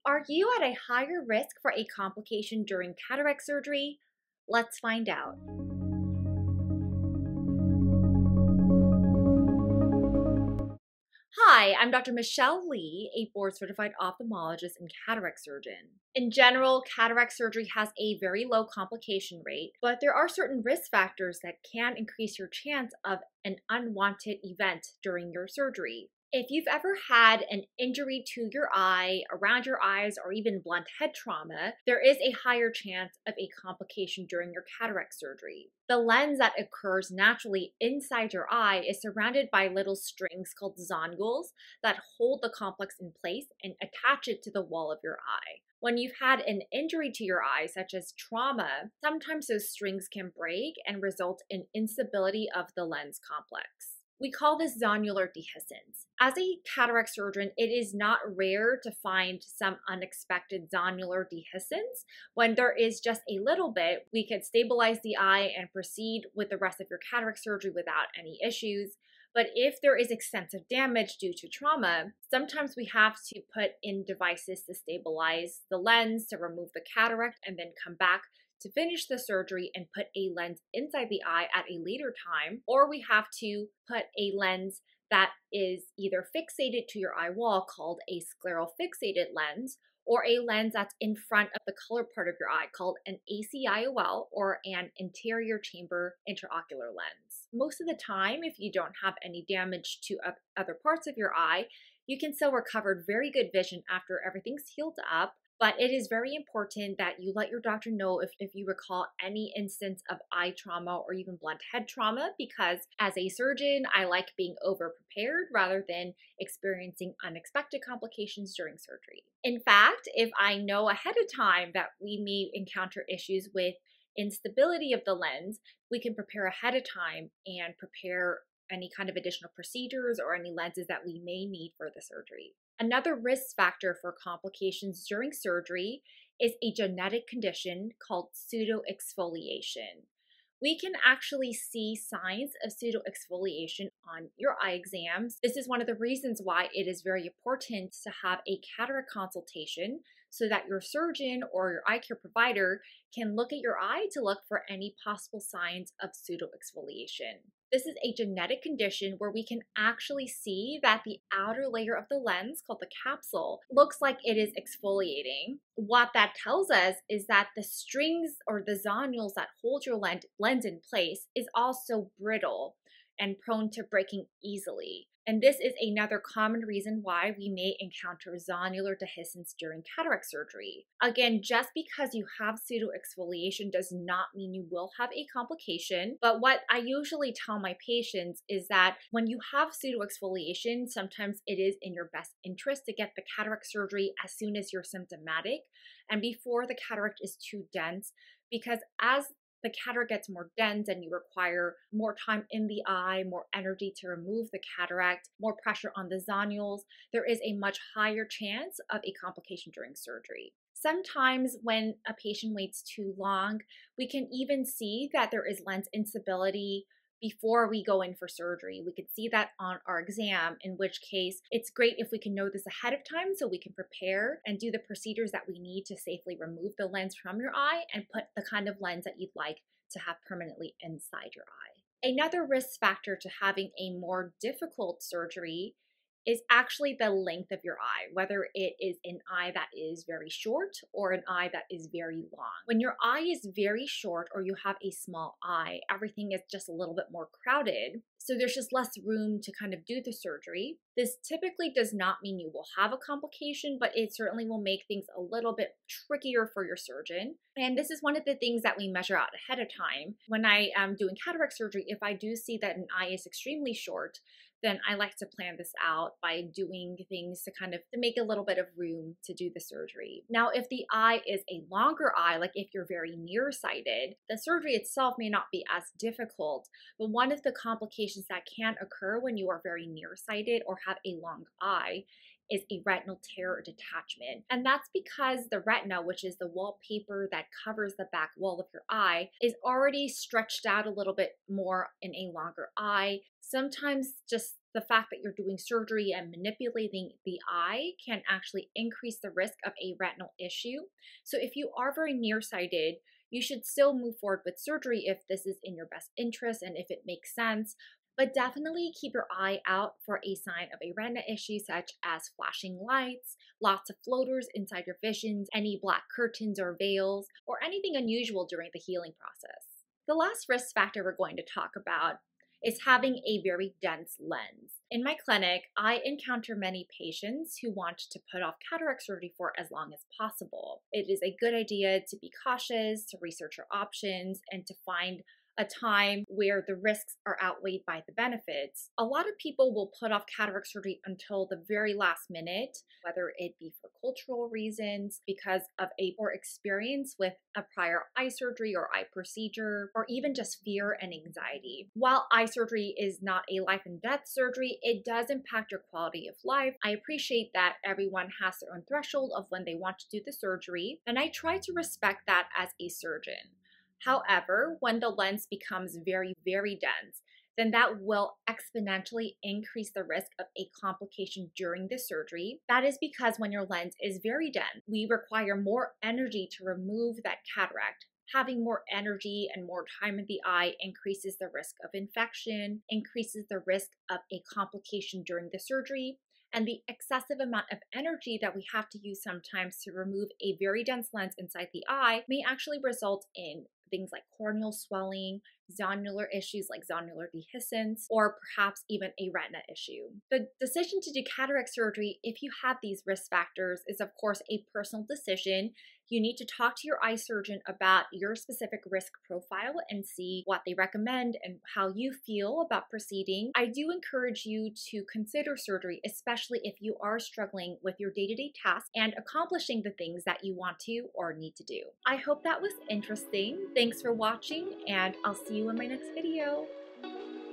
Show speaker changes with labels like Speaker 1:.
Speaker 1: Are you at a higher risk for a complication during cataract surgery? Let's find out. Hi, I'm Dr. Michelle Lee, a board-certified ophthalmologist and cataract surgeon. In general, cataract surgery has a very low complication rate, but there are certain risk factors that can increase your chance of an unwanted event during your surgery. If you've ever had an injury to your eye, around your eyes, or even blunt head trauma, there is a higher chance of a complication during your cataract surgery. The lens that occurs naturally inside your eye is surrounded by little strings called zonules that hold the complex in place and attach it to the wall of your eye. When you've had an injury to your eye, such as trauma, sometimes those strings can break and result in instability of the lens complex. We call this zonular dehiscence. As a cataract surgeon, it is not rare to find some unexpected zonular dehiscence. When there is just a little bit, we could stabilize the eye and proceed with the rest of your cataract surgery without any issues. But if there is extensive damage due to trauma, sometimes we have to put in devices to stabilize the lens, to remove the cataract, and then come back to finish the surgery and put a lens inside the eye at a later time, or we have to put a lens that is either fixated to your eye wall called a scleral fixated lens, or a lens that's in front of the color part of your eye called an ACIOL, or an anterior chamber intraocular lens. Most of the time, if you don't have any damage to other parts of your eye, you can still recover very good vision after everything's healed up. But it is very important that you let your doctor know if you recall any instance of eye trauma or even blunt head trauma, because as a surgeon, I like being over prepared rather than experiencing unexpected complications during surgery. In fact, if I know ahead of time that we may encounter issues with instability of the lens, we can prepare ahead of time and prepare any kind of additional procedures or any lenses that we may need for the surgery. Another risk factor for complications during surgery is a genetic condition called pseudoexfoliation. We can actually see signs of pseudoexfoliation on your eye exams. This is one of the reasons why it is very important to have a cataract consultation so that your surgeon or your eye care provider can look at your eye to look for any possible signs of pseudoexfoliation. This is a genetic condition where we can actually see that the outer layer of the lens, called the capsule, looks like it is exfoliating. What that tells us is that the strings or the zonules that hold your lens in place is also brittle and prone to breaking easily. And this is another common reason why we may encounter zonular dehiscence during cataract surgery. Again, just because you have pseudoexfoliation does not mean you will have a complication. But what I usually tell my patients is that when you have pseudoexfoliation, sometimes it is in your best interest to get the cataract surgery as soon as you're symptomatic and before the cataract is too dense, because as the cataract gets more dense and you require more time in the eye, more energy to remove the cataract, more pressure on the zonules, there is a much higher chance of a complication during surgery. Sometimes when a patient waits too long, we can even see that there is lens instability before we go in for surgery. We could see that on our exam, in which case it's great if we can know this ahead of time so we can prepare and do the procedures that we need to safely remove the lens from your eye and put the kind of lens that you'd like to have permanently inside your eye. Another risk factor to having a more difficult surgery is actually the length of your eye, whether it is an eye that is very short or an eye that is very long. When your eye is very short or you have a small eye, everything is just a little bit more crowded. So there's just less room to kind of do the surgery. This typically does not mean you will have a complication, but it certainly will make things a little bit trickier for your surgeon. And this is one of the things that we measure out ahead of time. When I am doing cataract surgery, if I do see that an eye is extremely short, then I like to plan this out by doing things to kind of to make a little bit of room to do the surgery. Now, if the eye is a longer eye, like if you're very nearsighted, the surgery itself may not be as difficult, but one of the complications that can occur when you are very nearsighted or have a long eye is a retinal tear or detachment. And that's because the retina, which is the wallpaper that covers the back wall of your eye, is already stretched out a little bit more in a longer eye. Sometimes just the fact that you're doing surgery and manipulating the eye can actually increase the risk of a retinal issue. So if you are very nearsighted, you should still move forward with surgery if this is in your best interest and if it makes sense. But definitely keep your eye out for a sign of a retina issue, such as flashing lights, lots of floaters inside your vision, any black curtains or veils, or anything unusual during the healing process. The last risk factor we're going to talk about is having a very dense lens. In my clinic, I encounter many patients who want to put off cataract surgery for as long as possible. It is a good idea to be cautious, to research your options, and to find a time where the risks are outweighed by the benefits. A lot of people will put off cataract surgery until the very last minute, whether it be for cultural reasons, because of a poor experience with a prior eye surgery or eye procedure, or even just fear and anxiety. While eye surgery is not a life and death surgery, it does impact your quality of life. I appreciate that everyone has their own threshold of when they want to do the surgery, and I try to respect that as a surgeon. However, when the lens becomes very, very dense, then that will exponentially increase the risk of a complication during the surgery. That is because when your lens is very dense, we require more energy to remove that cataract. Having more energy and more time in the eye increases the risk of infection, increases the risk of a complication during the surgery, and the excessive amount of energy that we have to use sometimes to remove a very dense lens inside the eye may actually result in things like corneal swelling, zonular issues like zonular dehiscence, or perhaps even a retina issue. The decision to do cataract surgery, if you have these risk factors, is of course a personal decision. You need to talk to your eye surgeon about your specific risk profile and see what they recommend and how you feel about proceeding. I do encourage you to consider surgery, especially if you are struggling with your day-to-day tasks and accomplishing the things that you want to or need to do. I hope that was interesting. Thanks for watching, and I'll see you in my next video.